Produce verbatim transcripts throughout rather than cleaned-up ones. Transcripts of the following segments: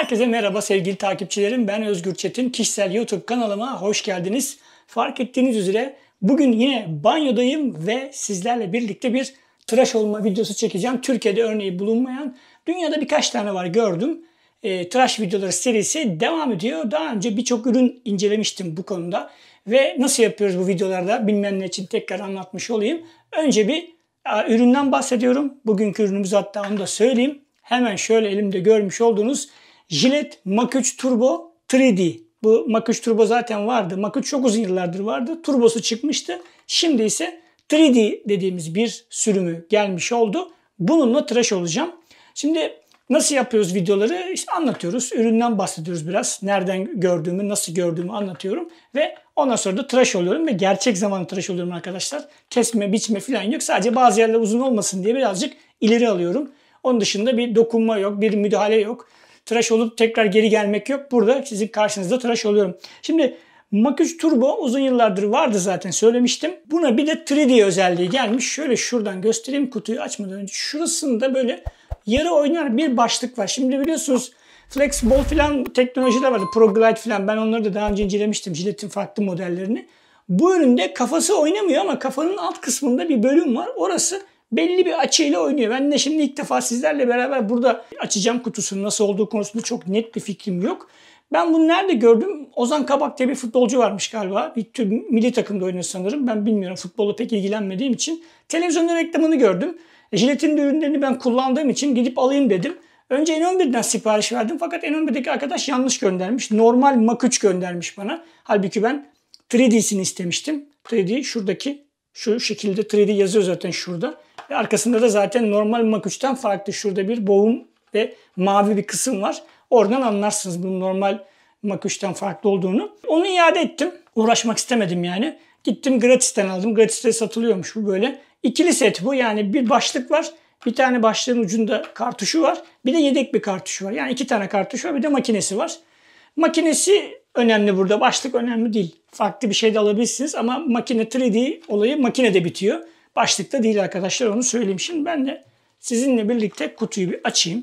Herkese merhaba sevgili takipçilerim. Ben Özgür Çetin. Kişisel YouTube kanalıma hoş geldiniz. Fark ettiğiniz üzere bugün yine banyodayım ve sizlerle birlikte bir tıraş olma videosu çekeceğim. Türkiye'de örneği bulunmayan, dünyada birkaç tane var gördüm. E, tıraş videoları serisi devam ediyor. Daha önce birçok ürün incelemiştim bu konuda. Ve nasıl yapıyoruz bu videolarda bilmeyenler için tekrar anlatmış olayım. Önce bir a, üründen bahsediyorum. Bugünkü ürünümüz, hatta onu da söyleyeyim. Hemen şöyle elimde görmüş olduğunuz Gillette Mach üç Turbo üç D. Bu Mach üç Turbo zaten vardı. Mach üç çok uzun yıllardır vardı. Turbosu çıkmıştı. Şimdi ise üç D dediğimiz bir sürümü gelmiş oldu. Bununla tıraş olacağım. Şimdi nasıl yapıyoruz videoları? İşte anlatıyoruz. Üründen bahsediyoruz biraz. Nereden gördüğümü, nasıl gördüğümü anlatıyorum. Ve ondan sonra da tıraş oluyorum ve gerçek zamanlı tıraş oluyorum arkadaşlar. Kesme, biçme falan yok. Sadece bazı yerler uzun olmasın diye birazcık ileri alıyorum. Onun dışında bir dokunma yok, bir müdahale yok. Tıraş olup tekrar geri gelmek yok. Burada sizin karşınızda tıraş oluyorum. Şimdi Mach üç Turbo uzun yıllardır vardı zaten, söylemiştim. Buna bir de üç D özelliği gelmiş. Şöyle şuradan göstereyim kutuyu açmadan önce. Şurasında böyle yarı oynar bir başlık var. Şimdi biliyorsunuz Flexball falan teknolojiler vardı. ProGlide falan. Ben onları da daha önce incelemiştim. Gillette'in farklı modellerini. Bu üründe kafası oynamıyor ama kafanın alt kısmında bir bölüm var. Orası belli bir açıyla oynuyor. Ben de şimdi ilk defa sizlerle beraber burada açacağım kutusunu. Nasıl olduğu konusunda çok net bir fikrim yok. Ben bunu nerede gördüm? Ozan Kabak diye bir futbolcu varmış galiba. Bir tür milli takımda oynuyor sanırım. Ben bilmiyorum. Futbolla pek ilgilenmediğim için. Televizyonda reklamını gördüm. Gillette'in ürünlerini ben kullandığım için gidip alayım dedim. Önce N on birden sipariş verdim. Fakat N on birdeki arkadaş yanlış göndermiş. Normal Mach üç göndermiş bana. Halbuki ben üç D'sini istemiştim. üç D şuradaki, şu şekilde üç D yazıyor zaten şurada. Ve arkasında da zaten normal Mach üçten farklı. Şurada bir boğum ve mavi bir kısım var. Oradan anlarsınız bunun normal Mach üçten farklı olduğunu. Onu iade ettim. Uğraşmak istemedim yani. Gittim gratisten aldım. Gratis'te satılıyormuş bu böyle. İkili set bu. Yani bir başlık var. Bir tane başlığın ucunda kartuşu var. Bir de yedek bir kartuşu var. Yani iki tane kartuş var. Bir de makinesi var. Makinesi önemli burada. Başlık önemli değil. Farklı bir şey de alabilirsiniz. Ama makine üç D olayı makinede bitiyor. Başlıkta değil arkadaşlar, onu söyleyeyim. Şimdi ben de sizinle birlikte kutuyu bir açayım.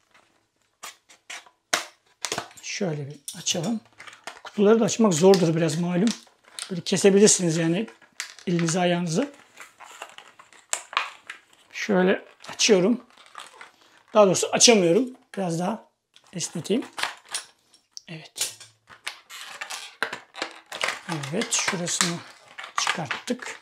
Şöyle bir açalım. Kutuları da açmak zordur biraz malum. Böyle kesebilirsiniz yani elinizi ayağınızı. Şöyle açıyorum. Daha doğrusu açamıyorum. Biraz daha esneteyim. Evet. Evet, şurasını çıkarttık.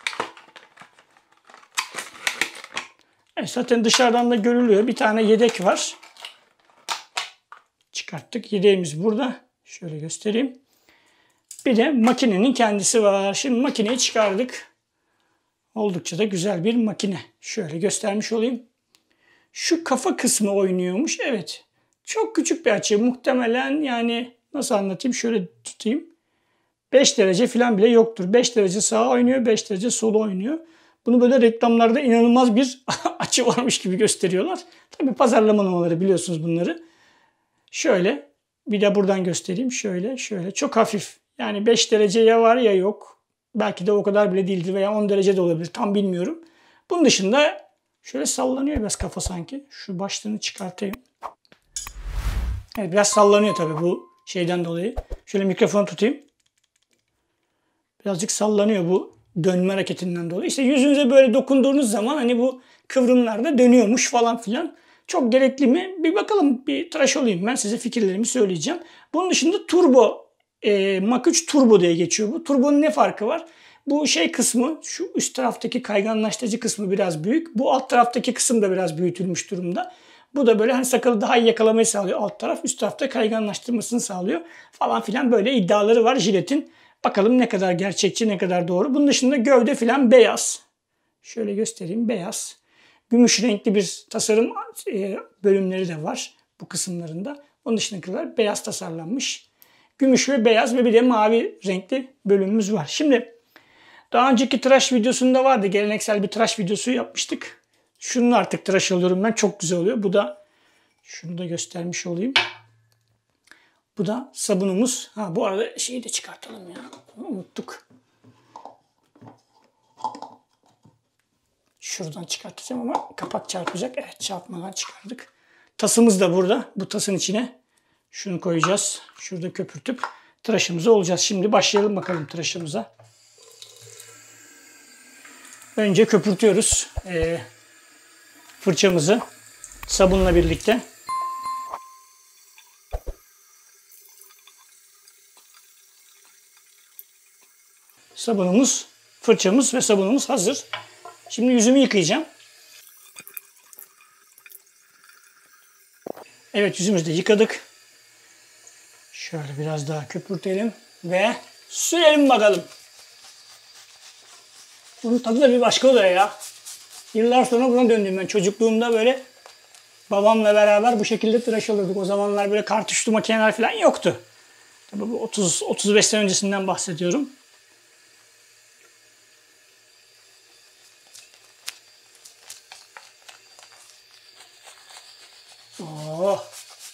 Evet, zaten dışarıdan da görülüyor. Bir tane yedek var. Çıkarttık. Yedeğimiz burada. Şöyle göstereyim. Bir de makinenin kendisi var. Şimdi makineyi çıkardık. Oldukça da güzel bir makine. Şöyle göstermiş olayım. Şu kafa kısmı oynuyormuş. Evet. Çok küçük bir açı. Muhtemelen yani nasıl anlatayım? Şöyle tutayım. beş derece falan bile yoktur. beş derece sağa oynuyor, beş derece sola oynuyor. Bunu böyle reklamlarda inanılmaz bir açı varmış gibi gösteriyorlar. Tabii pazarlama numaraları, biliyorsunuz bunları. Şöyle bir de buradan göstereyim. Şöyle şöyle çok hafif. Yani beş derece ya var ya yok. Belki de o kadar bile değildir veya on derece de olabilir. Tam bilmiyorum. Bunun dışında şöyle sallanıyor biraz kafa sanki. Şu başlığını çıkartayım. Evet, biraz sallanıyor tabii bu şeyden dolayı. Şöyle mikrofonu tutayım. Birazcık sallanıyor bu dönme hareketinden dolayı. İşte yüzünüze böyle dokunduğunuz zaman hani bu kıvrımlar da dönüyormuş falan filan. Çok gerekli mi? Bir bakalım, bir tıraş olayım, ben size fikirlerimi söyleyeceğim. Bunun dışında Turbo, e, Mach üç Turbo diye geçiyor bu. Turbo'nun ne farkı var? Bu şey kısmı, şu üst taraftaki kayganlaştırıcı kısmı biraz büyük. Bu alt taraftaki kısım da biraz büyütülmüş durumda. Bu da böyle hani sakalı daha iyi yakalamayı sağlıyor alt taraf. Üst tarafta kayganlaştırmasını sağlıyor falan filan, böyle iddiaları var Gillette'in. Bakalım ne kadar gerçekçi, ne kadar doğru. Bunun dışında gövde filan beyaz. Şöyle göstereyim, beyaz. Gümüş renkli bir tasarım bölümleri de var bu kısımlarında. Onun dışındakiler beyaz tasarlanmış. Gümüş ve beyaz ve bir de mavi renkli bölümümüz var. Şimdi daha önceki tıraş videosunda vardı. Geleneksel bir tıraş videosu yapmıştık. Şunu artık tıraş alıyorum ben. Çok güzel oluyor. Bu da, şunu da göstermiş olayım. Bu da sabunumuz. Ha, bu arada şeyi de çıkartalım ya. Unuttuk. Şuradan çıkartacağım ama kapak çarpacak. Evet, çarpmadan çıkardık. Tasımız da burada. Bu tasın içine Şunu koyacağız. Şurada köpürtüp tıraşımızı olacağız. Şimdi başlayalım bakalım tıraşımıza. Önce köpürtüyoruz ee, fırçamızı sabunla birlikte. Sabunumuz, fırçamız ve sabunumuz hazır. Şimdi yüzümü yıkayacağım. Evet, yüzümüzü de yıkadık. Şöyle biraz daha köpürtelim ve sürelim bakalım. Bunun tadı da bir başka oluyor ya. Yıllar sonra buna döndüm ben. Çocukluğumda böyle babamla beraber bu şekilde tıraş olurduk. O zamanlar böyle kartuşlu makineler falan yoktu. Tabii bu otuz otuz beş sene öncesinden bahsediyorum. Oh.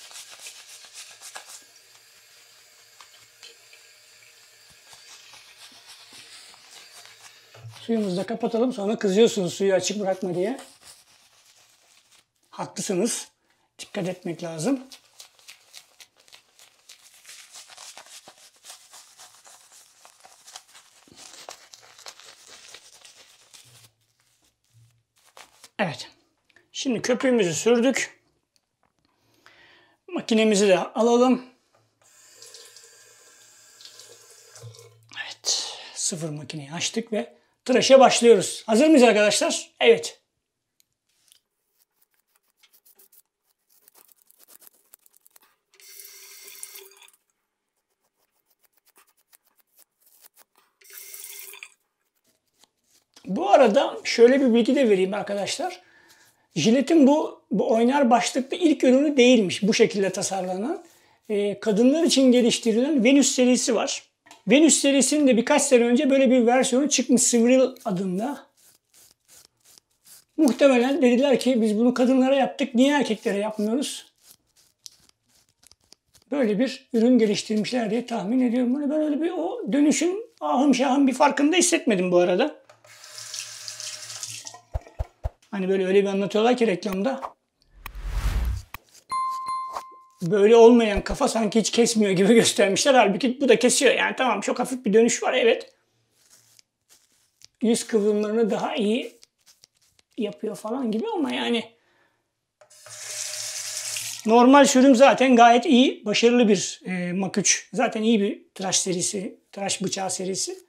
Suyumuzu da kapatalım. Sonra kızıyorsunuz suyu açık bırakma diye. Haklısınız. Dikkat etmek lazım. Evet. Şimdi köpüğümüzü sürdük. Makinemizi de alalım. Evet. Sıfır makineyi açtık ve tıraşa başlıyoruz. Hazır mıyız arkadaşlar? Evet. Bu arada şöyle bir bilgi de vereyim arkadaşlar. Gillette'in bu, bu oynar başlıklı ilk ürünü değilmiş bu şekilde tasarlanan. Ee, kadınlar için geliştirilen Venus serisi var. Venus serisinin de birkaç sene önce böyle bir versiyonu çıkmış, Swivel adında. Muhtemelen dediler ki biz bunu kadınlara yaptık, niye erkeklere yapmıyoruz? Böyle bir ürün geliştirmişler diye tahmin ediyorum. Hani ben öyle bir o dönüşün ahım şahım bir farkında hissetmedim bu arada. Hani böyle öyle bir anlatıyorlar ki reklamda. Böyle olmayan kafa sanki hiç kesmiyor gibi göstermişler. Halbuki bu da kesiyor. Yani tamam, çok hafif bir dönüş var, evet. Yüz kıvrımlarını daha iyi yapıyor falan gibi ama yani normal sürüm zaten gayet iyi, başarılı bir e, Mach üç. Zaten iyi bir tıraş serisi, tıraş bıçağı serisi.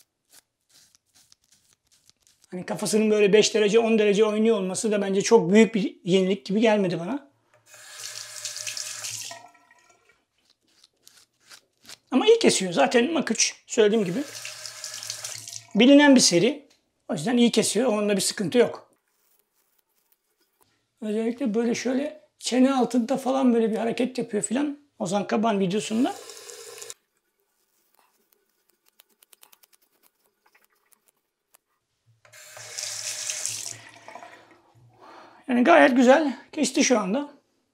Hani kafasının böyle beş derece on derece oynuyor olması da bence çok büyük bir yenilik gibi gelmedi bana. Ama iyi kesiyor. Zaten Mach üç söylediğim gibi bilinen bir seri. O yüzden iyi kesiyor. Onda bir sıkıntı yok. Özellikle böyle şöyle çene altında falan böyle bir hareket yapıyor filan. Ozan Kaban videosunda. Yani gayet güzel kesti şu anda.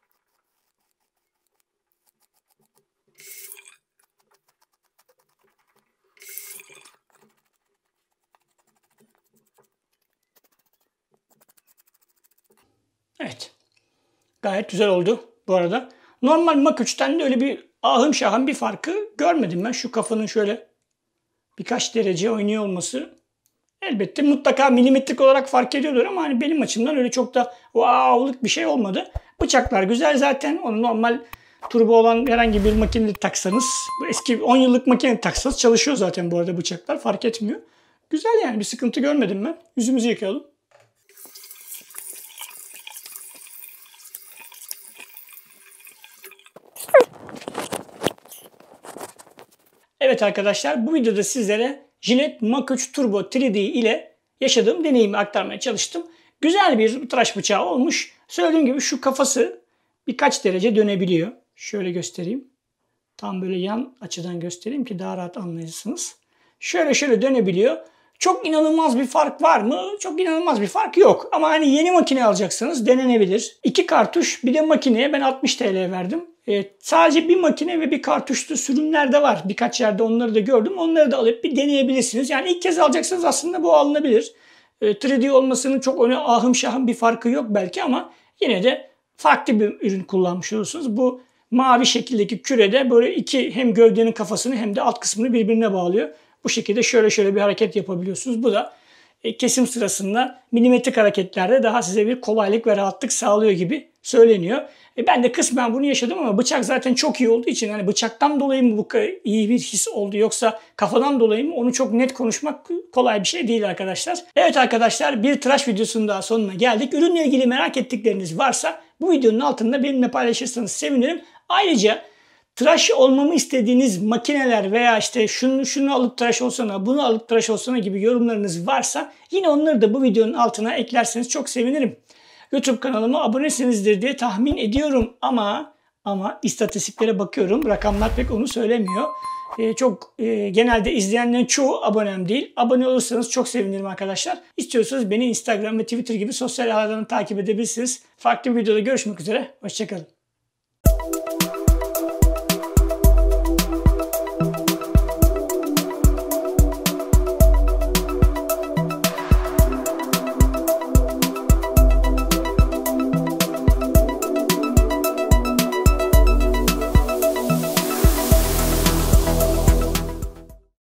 Evet. Gayet güzel oldu bu arada. Normal Mach üçten de öyle bir ahım şahım bir farkı görmedim ben. Şu kafanın şöyle birkaç derece oynuyor olması elbette mutlaka milimetrik olarak fark ediyordur ama hani benim açımdan öyle çok da wow'luk bir şey olmadı. Bıçaklar güzel zaten. Onu normal turbo olan herhangi bir makine taksanız, bu eski on yıllık makine taksanız çalışıyor zaten bu arada bıçaklar, fark etmiyor. Güzel yani, bir sıkıntı görmedim ben. Yüzümüzü yıkayalım. Evet arkadaşlar, bu videoda sizlere Gillette Mach üç Turbo üç D ile yaşadığım deneyimi aktarmaya çalıştım. Güzel bir tıraş bıçağı olmuş. Söylediğim gibi şu kafası birkaç derece dönebiliyor. Şöyle göstereyim. Tam böyle yan açıdan göstereyim ki daha rahat anlayırsınız. Şöyle şöyle dönebiliyor. Çok inanılmaz bir fark var mı? Çok inanılmaz bir fark yok. Ama hani yeni makine alacaksanız denenebilir. İki kartuş bir de makineye ben altmış TL verdim. Evet, sadece bir makine ve bir kartuşlu sürümler de var. Birkaç yerde onları da gördüm. Onları da alıp bir deneyebilirsiniz. Yani ilk kez alacaksanız aslında bu alınabilir. E, üç D olmasının çok öyle ahım şahım bir farkı yok belki ama yine de farklı bir ürün kullanmış olursunuz. Bu mavi şekildeki kürede böyle iki hem gövdenin kafasını hem de alt kısmını birbirine bağlıyor. Bu şekilde şöyle şöyle bir hareket yapabiliyorsunuz. Bu da kesim sırasında milimetrik hareketlerde daha size bir kolaylık ve rahatlık sağlıyor gibi söyleniyor. E ben de kısmen bunu yaşadım ama bıçak zaten çok iyi olduğu için hani bıçaktan dolayı mı bu iyi bir his oldu yoksa kafadan dolayı mı onu çok net konuşmak kolay bir şey değil arkadaşlar. Evet arkadaşlar, bir tıraş videosunun daha sonuna geldik. Ürünle ilgili merak ettikleriniz varsa bu videonun altında benimle paylaşırsanız sevinirim. Ayrıca tıraş olmamı istediğiniz makineler veya işte şunu, şunu alıp tıraş olsana, bunu alıp tıraş olsana gibi yorumlarınız varsa yine onları da bu videonun altına eklerseniz çok sevinirim. YouTube kanalıma abonesinizdir diye tahmin ediyorum ama ama istatistiklere bakıyorum. Rakamlar pek onu söylemiyor. Ee, çok e, genelde izleyenlerin çoğu abonem değil. Abone olursanız çok sevinirim arkadaşlar. İstiyorsanız beni Instagram ve Twitter gibi sosyal ağlardan takip edebilirsiniz. Farklı bir videoda görüşmek üzere. Hoşçakalın.